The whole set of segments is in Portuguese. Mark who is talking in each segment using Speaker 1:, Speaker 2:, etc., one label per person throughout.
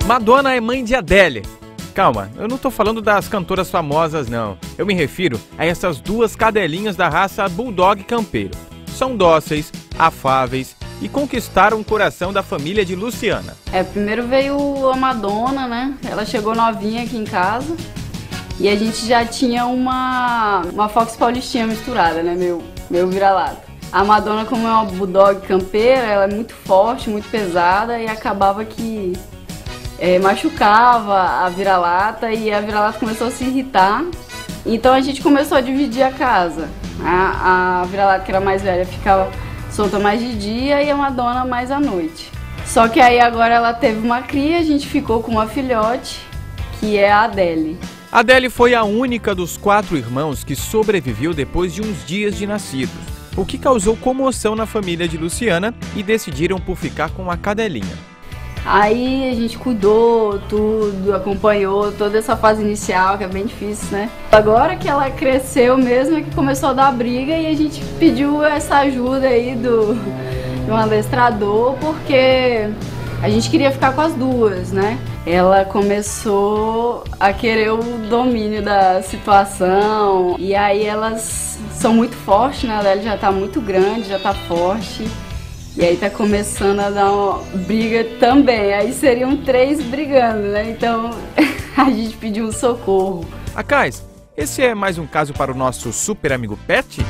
Speaker 1: Madonna é mãe de Adele. Calma, eu não tô falando das cantoras famosas, não. Eu me refiro a essas duas cadelinhas da raça Bulldog campeiro. São dóceis, afáveis e conquistaram o coração da família de Luciana.
Speaker 2: Primeiro veio a Madonna, né? Ela chegou novinha aqui em casa e a gente já tinha uma Fox Paulistinha misturada, né? Meu vira-lata. A Madonna, como é uma Bulldog campeira, ela é muito forte, muito pesada e acabava que machucava a vira-lata e a vira-lata começou a se irritar. Então a gente começou a dividir a casa. A vira-lata, que era mais velha, ficava solta mais de dia e a Madonna mais à noite. Só que aí agora ela teve uma cria, a gente ficou com uma filhote, que é a Adele.
Speaker 1: Adele foi a única dos 4 irmãos que sobreviveu depois de uns dias de nascidos, o que causou comoção na família de Luciana e decidiram por ficar com a cadelinha.
Speaker 2: Aí a gente cuidou tudo, acompanhou toda essa fase inicial, que é bem difícil, né? Agora que ela cresceu mesmo é que começou a dar briga e a gente pediu essa ajuda aí de um adestrador, porque a gente queria ficar com as duas, né? Ela começou a querer o domínio da situação e aí elas são muito fortes, né? Ela já tá muito grande, já tá forte. E aí tá começando a dar uma briga também, aí seriam 3 brigando, né? Então a gente pediu um socorro.
Speaker 1: Acais, esse é mais um caso para o nosso super amigo Pet?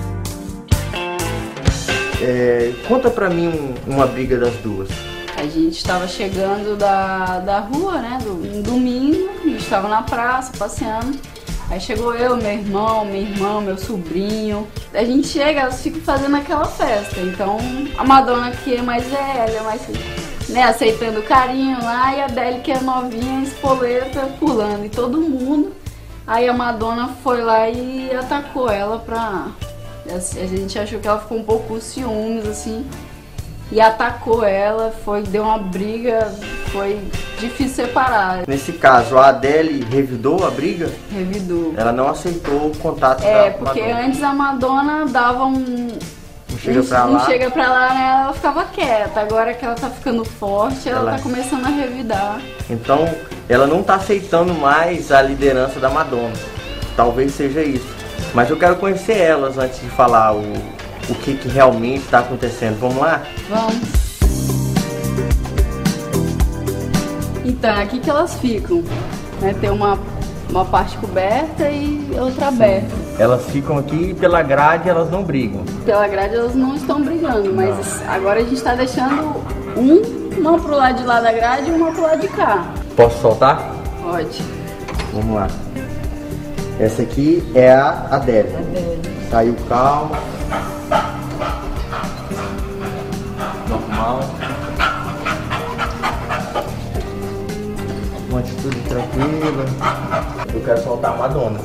Speaker 3: Conta pra mim uma briga das duas.
Speaker 2: A gente estava chegando da rua, né? Um domingo, a gente estava na praça passeando. Aí chegou eu, meu irmão, minha irmã, meu sobrinho. A gente chega, elas ficam fazendo aquela festa. Então a Madonna, que é mais velha, mais, né, aceitando o carinho lá, e a Adele, que é novinha, espoleta, pulando. E todo mundo. Aí a Madonna foi lá e atacou ela pra... A gente achou que ela ficou um pouco com ciúmes, assim. E atacou ela, deu uma briga, foi difícil separar.
Speaker 3: Nesse caso, a Adele revidou a briga?
Speaker 2: Revidou.
Speaker 3: Ela não aceitou o contato com a Madonna.
Speaker 2: Porque antes a Madonna dava um
Speaker 3: chega
Speaker 2: pra lá, né? Ela ficava quieta. Agora que ela tá ficando forte, ela tá começando a revidar.
Speaker 3: Então, ela não tá aceitando mais a liderança da Madonna. Talvez seja isso. Mas eu quero conhecer elas antes de falar o que realmente está acontecendo. Vamos lá?
Speaker 2: Vamos. Então, aqui que elas ficam, né? Tem uma parte coberta e outra aberta.
Speaker 3: Elas ficam aqui pela grade, elas não brigam.
Speaker 2: Pela grade elas não estão brigando, mas agora a gente está deixando uma pro lado de lá da grade e uma pro lado de cá.
Speaker 3: Posso soltar?
Speaker 2: Pode.
Speaker 3: Vamos lá. Essa aqui é a Adele. Saiu calma. Normal. Uma atitude tranquila. Eu quero soltar a Madonna.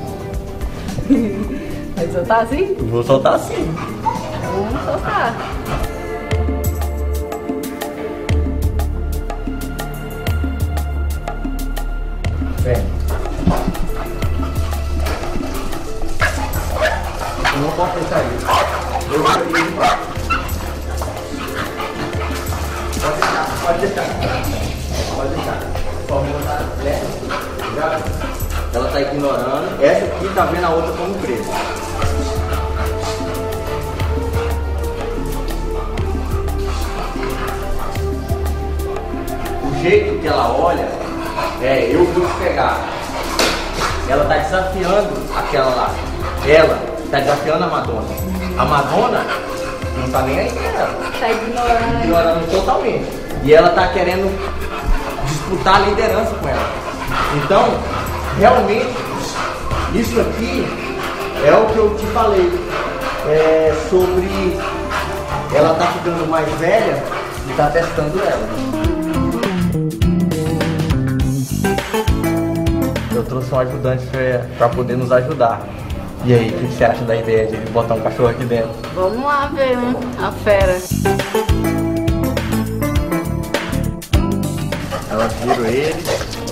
Speaker 2: Vai soltar assim?
Speaker 3: Eu vou soltar assim.
Speaker 2: Vamos soltar.
Speaker 3: Vem. Eu não posso deixar isso. Eu vou ir. Pode deixar. Pode botar ela tá ignorando. Essa aqui tá vendo a outra como presa. O jeito que ela olha eu vou te pegar. Ela tá desafiando aquela lá. Ela tá desafiando a Madonna. A Madonna não tá nem aí pra ela.
Speaker 2: Tá ignorando.
Speaker 3: Ignorando totalmente. E ela tá querendo disputar a liderança com ela. Então, realmente, isso aqui é o que eu te falei. Sobre ela tá ficando mais velha e tá testando ela. Eu trouxe um ajudante para poder nos ajudar. E aí, o que você acha da ideia de botar um cachorro aqui dentro?
Speaker 2: Vamos lá ver, né? A fera.
Speaker 3: Elas viram ele.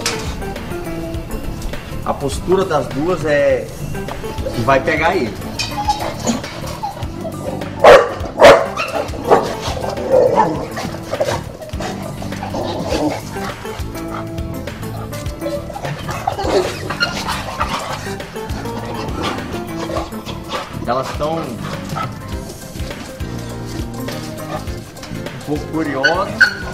Speaker 3: A postura das duas é que vai pegar ele. estão um pouco curiosas.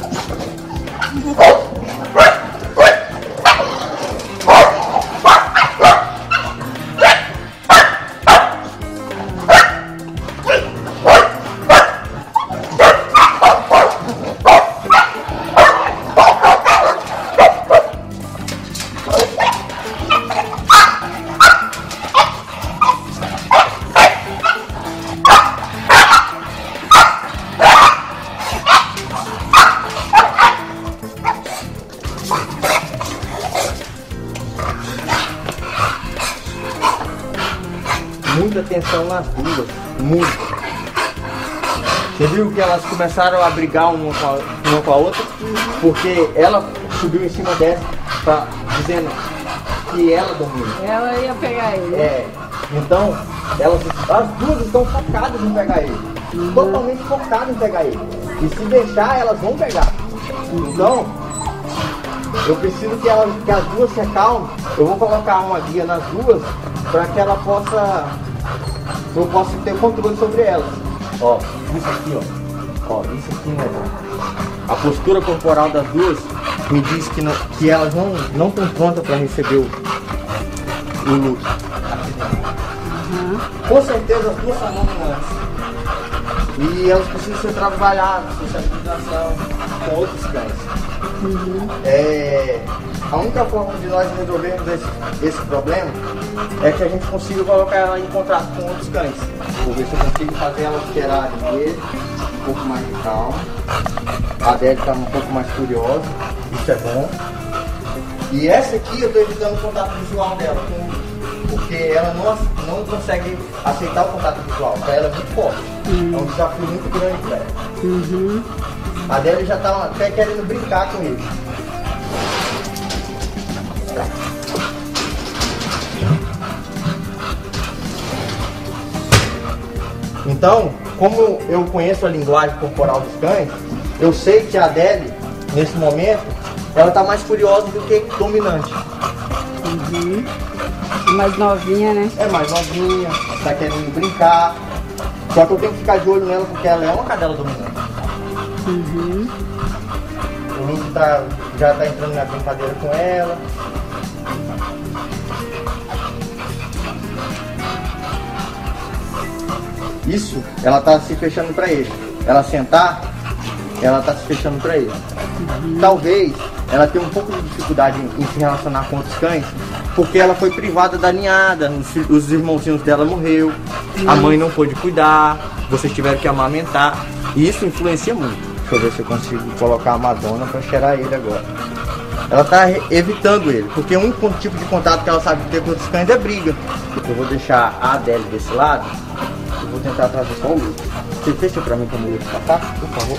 Speaker 3: Muita atenção nas duas, muito. Você viu que elas começaram a brigar uma com a outra? Porque ela subiu em cima dessa, dizendo que ela domina.
Speaker 2: Ela ia pegar ele.
Speaker 3: É, então as duas estão focadas em pegar ele. Totalmente focadas em pegar ele. E se deixar, elas vão pegar. Então, eu preciso que as duas se acalmem. Eu vou colocar uma guia nas duas para que eu possa ter controle sobre elas. Ó, isso aqui, ó, isso aqui, né? A postura corporal das duas me diz que elas não estão prontas para receber o luto. Com certeza as duas são dominantes. E elas precisam ser trabalhadas, socialização com outros cães. A única forma de nós resolvermos esse problema é que a gente consiga colocar ela em contato com outros cães. Vou ver se eu consigo fazer ela esperar dele, um pouco mais de calma. A Adele está um pouco mais curiosa, isso é bom. E essa aqui eu estou evitando o contato visual dela, porque ela não consegue aceitar o contato visual. Para ela é muito forte. É um desafio muito grande para ela. A Adele já está até querendo brincar com ele. Então, como eu conheço a linguagem corporal dos cães, eu sei que a Adele, nesse momento, ela está mais curiosa do que dominante.
Speaker 2: Mais novinha, né? É
Speaker 3: mais novinha, está querendo brincar. Só que eu tenho que ficar de olho nela porque ela é uma cadela dominante. O Luke já está entrando na brincadeira com ela. Isso, ela tá se fechando para ele. Ela sentar, ela tá se fechando para ele. Talvez ela tenha um pouco de dificuldade em se relacionar com outros cães, porque ela foi privada da ninhada, os irmãozinhos dela morreu, a mãe não pôde cuidar, vocês tiveram que amamentar, e isso influencia muito. Deixa eu ver se eu consigo colocar a Madonna para cheirar ele agora. Ela tá evitando ele, porque o único tipo de contato que ela sabe ter com outros cães é briga. Eu vou deixar a Adele desse lado. Eu vou tentar trazer só o Luke. Você fecha pra mim quando o Luke passar, por favor?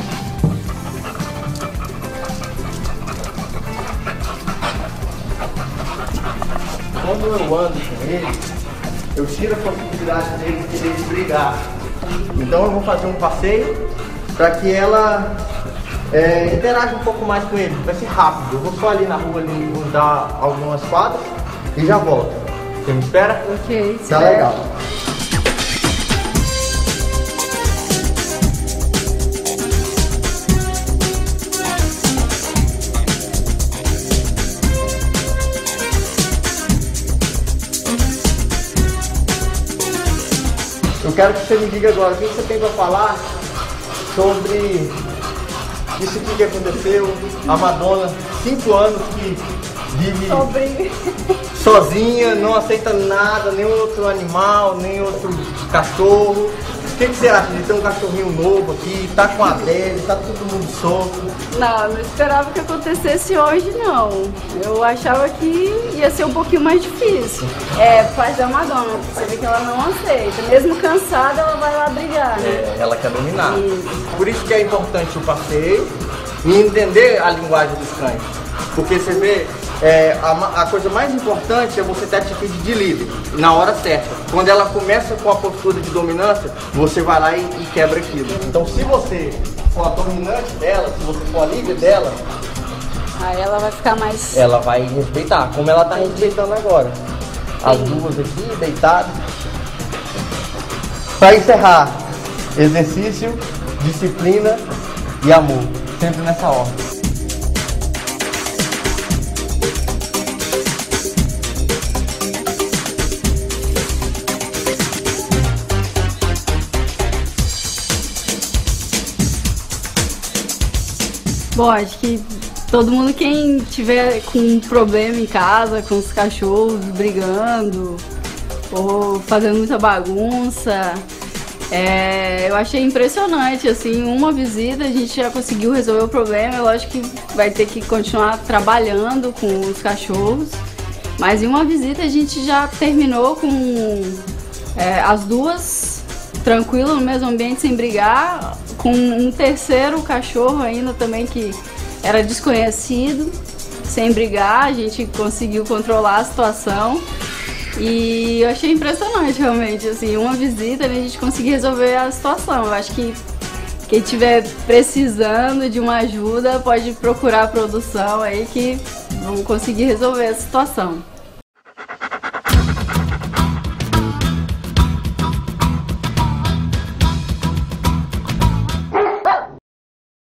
Speaker 3: Quando eu ando com ele, eu tiro a possibilidade dele querer brigar. Então eu vou fazer um passeio para que ela interaja um pouco mais com ele. Vai ser rápido. Eu vou só ali na rua ali, vou dar algumas quadras e já volto. Você me espera?
Speaker 2: Ok,
Speaker 3: tá legal. Eu quero que você me diga agora o que você tem para falar sobre isso aqui que aconteceu. A Madonna, 5 anos que vive sozinha, não aceita nada, nem outro animal, nem outro cachorro. O que você acha de ter um cachorrinho novo aqui, tá com a Adele, tá todo mundo solto?
Speaker 2: Não esperava que acontecesse hoje, não. Eu achava que ia ser um pouquinho mais difícil. Por parte da Madonna, você vê que ela não aceita. Mesmo cansada, ela vai lá brigar, né?
Speaker 3: Ela quer dominar. Por isso que é importante o passeio e entender a linguagem dos cães. Porque você vê, a coisa mais importante é você ter a atitude de líder, na hora certa. Quando ela começa com a postura de dominância, você vai lá e quebra aquilo. Então se você for a dominante dela, se você for a líder dela,
Speaker 2: aí ela vai ficar mais...
Speaker 3: ela vai respeitar, como ela está respeitando agora. As duas aqui, deitadas. Para encerrar, exercício, disciplina e amor, sempre nessa ordem.
Speaker 2: Bom, acho que todo mundo, quem tiver com um problema em casa, com os cachorros brigando ou fazendo muita bagunça, eu achei impressionante, assim, uma visita a gente já conseguiu resolver o problema. Eu acho que vai ter que continuar trabalhando com os cachorros, mas em uma visita a gente já terminou com as duas tranquilas no mesmo ambiente, sem brigar, com um terceiro cachorro ainda também que era desconhecido, sem brigar. A gente conseguiu controlar a situação e eu achei impressionante realmente, assim, uma visita, né, a gente conseguir resolver a situação. Eu acho que quem estiver precisando de uma ajuda pode procurar a produção aí que vão conseguir resolver a situação.